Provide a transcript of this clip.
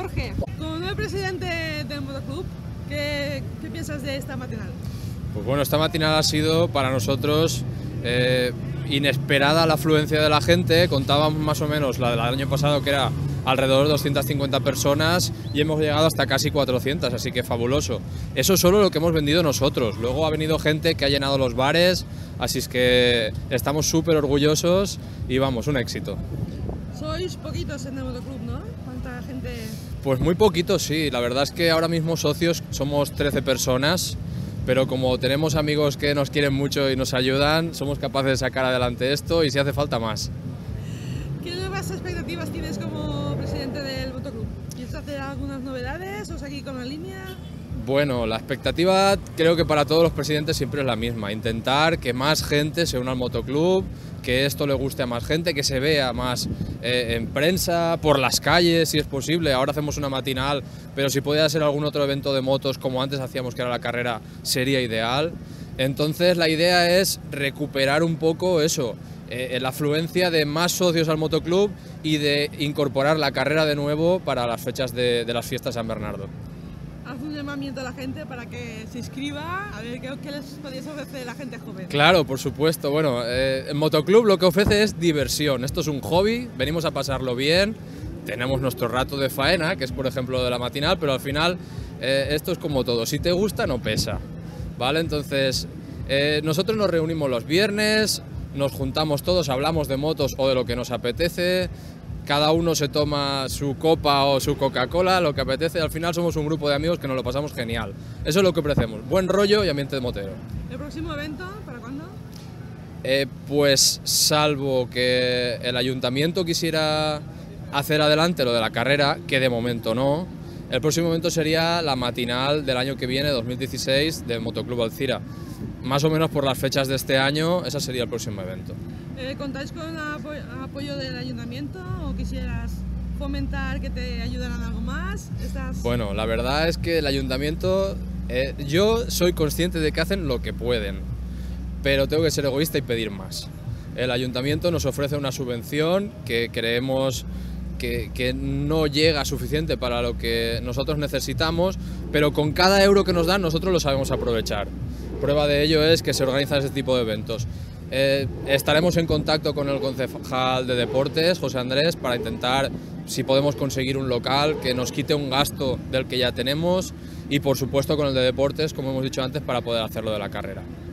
Jorge, como nuevo presidente del motoclub, ¿qué piensas de esta matinal? Pues bueno, esta matinal ha sido para nosotros inesperada la afluencia de la gente. Contábamos más o menos la del año pasado, que era alrededor de 250 personas, y hemos llegado hasta casi 400, así que fabuloso. Eso es solo lo que hemos vendido nosotros. Luego ha venido gente que ha llenado los bares, así es que estamos súper orgullosos y vamos, un éxito. Sois poquitos en el motoclub, ¿no? ¿Cuánta gente? Pues muy poquitos, sí. La verdad es que ahora mismo socios somos 13 personas, pero como tenemos amigos que nos quieren mucho y nos ayudan, somos capaces de sacar adelante esto y si hace falta más. ¿Qué nuevas expectativas tienes como presidente del motoclub? ¿Piensas hacer algunas novedades o seguir con la línea? Bueno, la expectativa creo que para todos los presidentes siempre es la misma, intentar que más gente se una al motoclub, que esto le guste a más gente, que se vea más en prensa, por las calles si es posible. Ahora hacemos una matinal, pero si pudiera ser algún otro evento de motos como antes hacíamos, que era la carrera, sería ideal. Entonces la idea es recuperar un poco eso, la afluencia de más socios al motoclub y de incorporar la carrera de nuevo para las fechas de las fiestas de San Bernardo. Haz un llamamiento a la gente para que se inscriba, a ver qué les podéis ofrecer a la gente joven. Claro, por supuesto. Bueno, el motoclub lo que ofrece es diversión. Esto es un hobby, venimos a pasarlo bien, tenemos nuestro rato de faena, que es por ejemplo de la matinal, pero al final esto es como todo, si te gusta no pesa, ¿vale? Entonces nosotros nos reunimos los viernes, nos juntamos todos, hablamos de motos o de lo que nos apetece. Cada uno se toma su copa o su Coca-Cola, lo que apetece. Al final somos un grupo de amigos que nos lo pasamos genial. Eso es lo que ofrecemos, buen rollo y ambiente de motero. ¿El próximo evento para cuándo? Pues salvo que el ayuntamiento quisiera hacer adelante lo de la carrera, que de momento no, el próximo evento sería la matinal del año que viene, 2016, del Motoclub Alcira. Más o menos por las fechas de este año, ese sería el próximo evento. ¿Contáis con apoyo del ayuntamiento o quisieras fomentar que te ayudaran algo más? Bueno, la verdad es que el ayuntamiento, yo soy consciente de que hacen lo que pueden, pero tengo que ser egoísta y pedir más. El ayuntamiento nos ofrece una subvención que creemos que no llega suficiente para lo que nosotros necesitamos, pero con cada euro que nos dan nosotros lo sabemos aprovechar. Prueba de ello es que se organizan este tipo de eventos. Estaremos en contacto con el concejal de deportes, José Andrés, para intentar si podemos conseguir un local que nos quite un gasto del que ya tenemos y por supuesto con el de deportes, como hemos dicho antes, para poder hacerlo de la carrera.